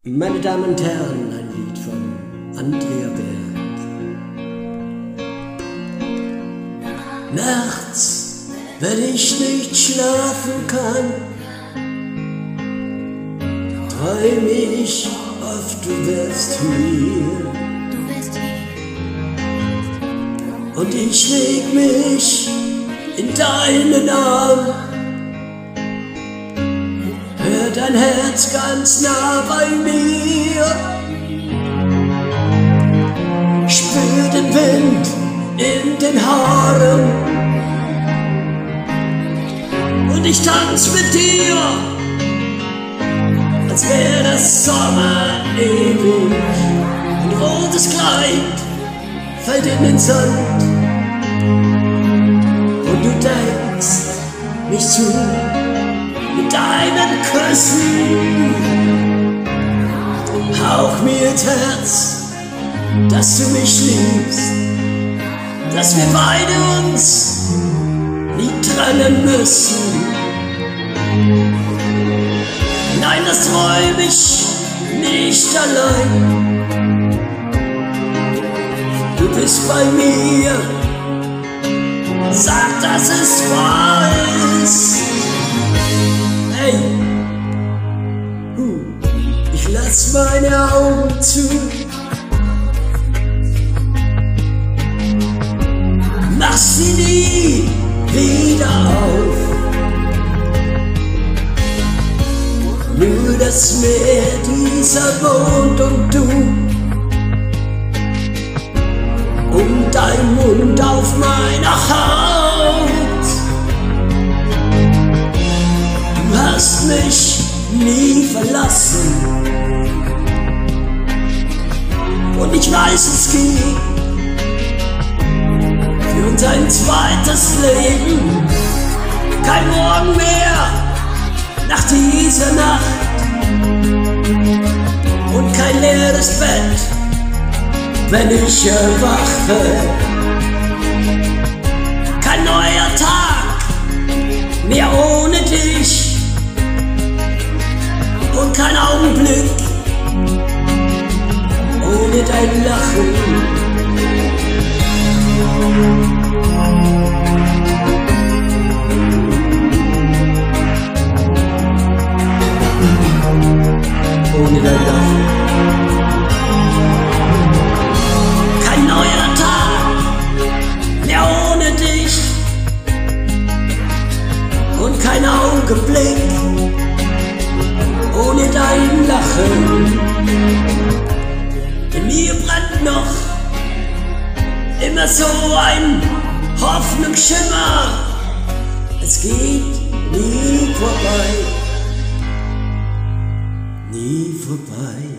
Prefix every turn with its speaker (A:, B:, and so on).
A: Meine Damen und Herren, ein Lied von Andrea Berg. Nachts, wenn ich nicht schlafen kann, träum ich oft, du wärst hier. Und ich leg mich in deinen Arm, hör dein Herz ganz nah bei mir, spür den Wind in den Haaren und ich tanz mit dir, als wär das Sommer ewig. Ein rotes Kleid fällt in den Sand und du denkst mich zu mit deinen Küssen. Hauch mir ins Herz, dass du mich liebst, dass wir beide uns nie trennen müssen. Nein, das träum ich nicht allein. Du bist bei mir, sag, dass es wahr ist. Hey, ich lass meine Augen zu, mach sie nie wieder auf. Nur das Meer, dieser Mond und du, und dein Mund auf meiner Haut. Du hast mich nie verlassen und ich weiß, es gibt für uns ein zweites Leben. Kein Morgen mehr nach dieser Nacht und kein leeres Bett, wenn ich erwache. Kein neuer Tag mehr ohne dich und kein Augenblick ohne dein Lachen. Ohne dein Lachen. Kein neuer Tag mehr ohne dich und kein Augenblick ohne dein Lachen. In mir brennt noch immer so ein Hoffnungsschimmer. Es geht nie vorbei, nie vorbei.